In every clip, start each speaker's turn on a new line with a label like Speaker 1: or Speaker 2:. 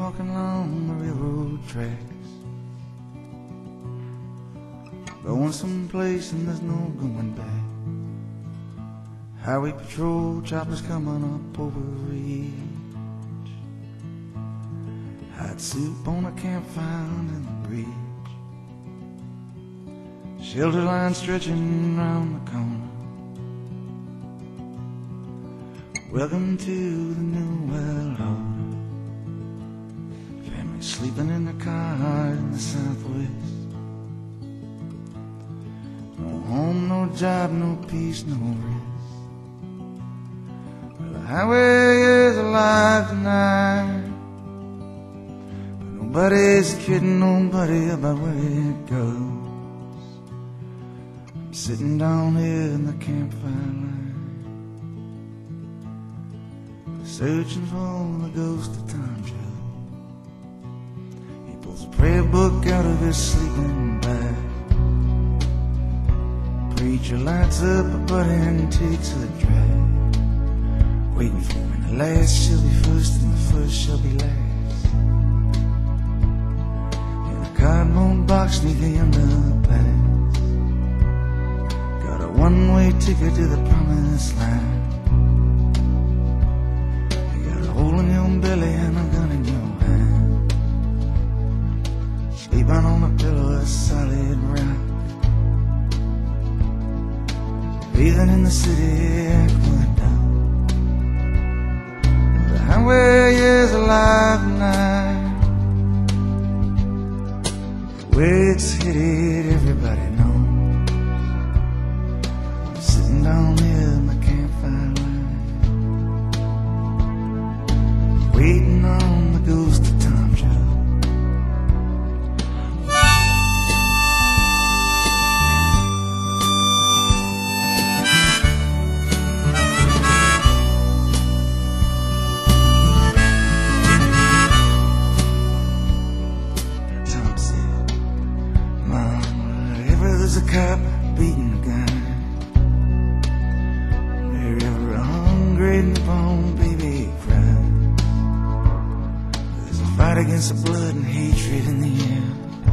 Speaker 1: walking along the railroad tracks, going someplace and there's no going back. Highway patrol choppers coming up over ridge, hot soup on a campfire in the bridge, shelter line stretching round the corner. Welcome to the new world order. Family sleeping in the car in the southwest. No home, no job, no peace, no rest. Well, the highway is alive tonight, but nobody's kidding nobody about where it goes. I'm sitting down here in the campfire line, searching for the ghost of Tom Joe. He pulls a prayer book out of his sleeping bag. Preacher lights up a butt and takes a drag, waiting for when the last shall be first and the first shall be last. In a cardboard box neath the underpass, got a one-way ticket to the promised land. Hole in your belly and a gun in your hand, sleeping on a pillow of solid rock, breathing in the city aqueduct. The highway is alive tonight, where it's headed everybody knows. I'm sitting down here in the campfire line, waiting on the ghost of Tom Joe. Tom said, Mom, wherever there's a cop beating a guy, wherever a hungry newborn baby cries, fight against the blood and hatred in the air.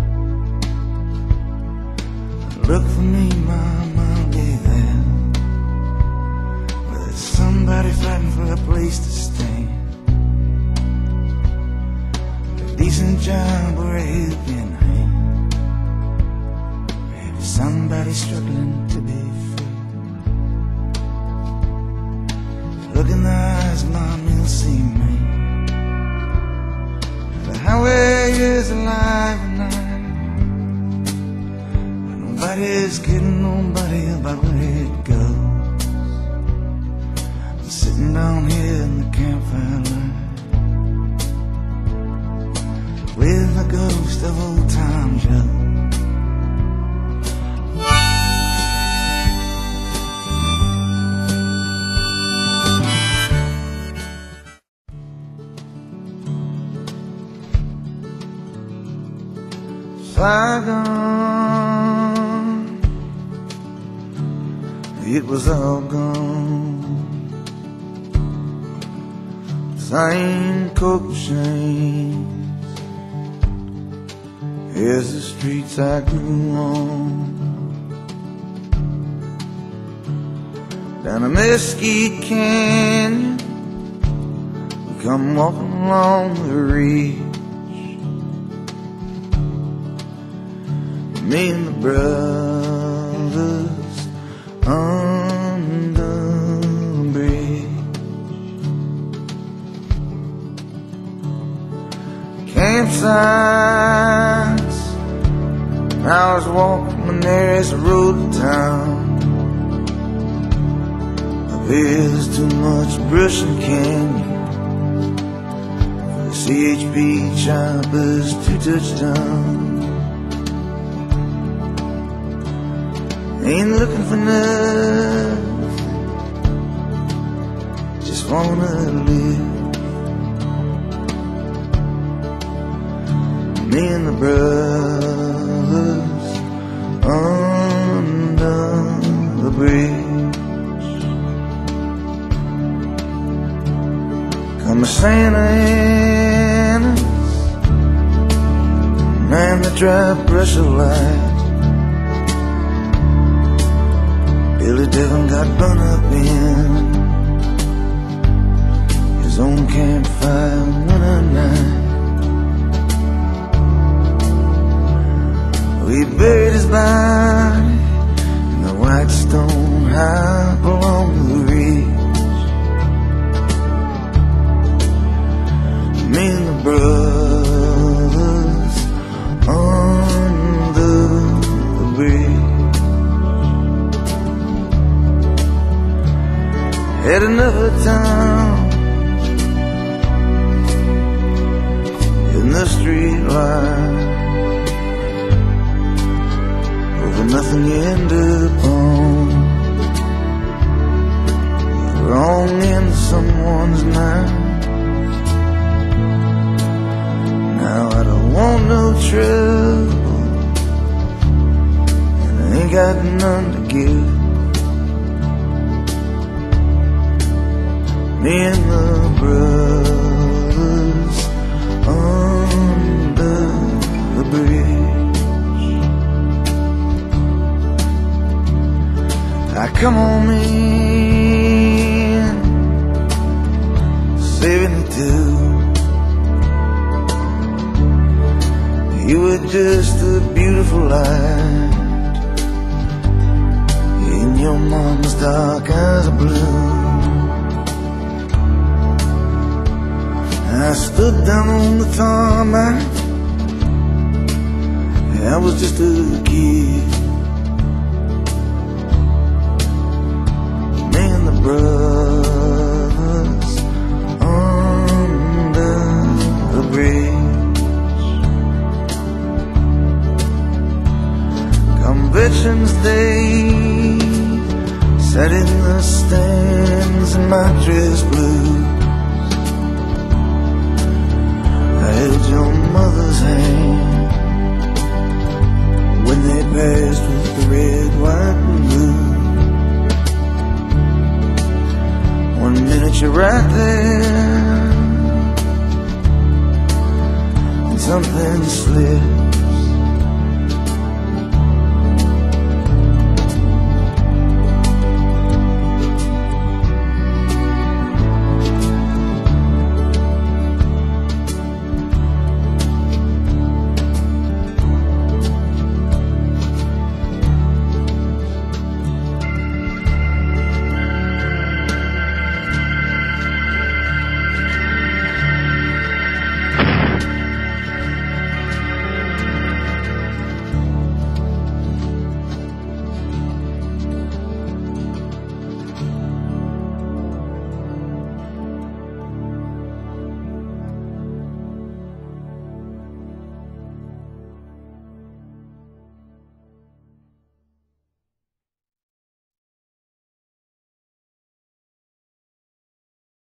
Speaker 1: Look for me, Mom, I'll be there. Where there's somebody fighting for a place to stay, a decent job or a helping hand. Maybe somebody struggling to be free. Look in the eyes, Mom, you'll see me. The highway is alive tonight, but nobody's kidding nobody about where it goes. I'm sitting down here in the campfire line, with the ghost of old Tom Joe. Saigon, it was all gone. Same coke chains as the streets I grew on. Down a mesquite canyon, we come walking along the ridge. Me and the brothers under the bridge. Campsites, hours walk from the nearest road to town. Up here there's too much brush and canyon for the CHP choppers to touch down. Ain't looking for nothing, just wanna live. Me and the brothers under the bridge. Come to Santa Ana, dry brush of light. Billy Devon got run up in his own campfire winter night. We buried his body in the white stone house along the ridge. Me and the brothers under the bridge had another town in the street light. Over nothing you end up on, wrong in someone's night. Now I don't want no trouble, and I ain't got none to give. Me and the brothers under the bridge. I come home in 72. You were just a beautiful light in your mama's dark eyes of blue. I stood down on the tarmac, I was just a kid. Me and the brothers under the bridge. Come Veterans Day, sat in the stands in my dress blue. I held your mother's hand when they passed with the red, white, and blue. One minute you're right there, and something slipped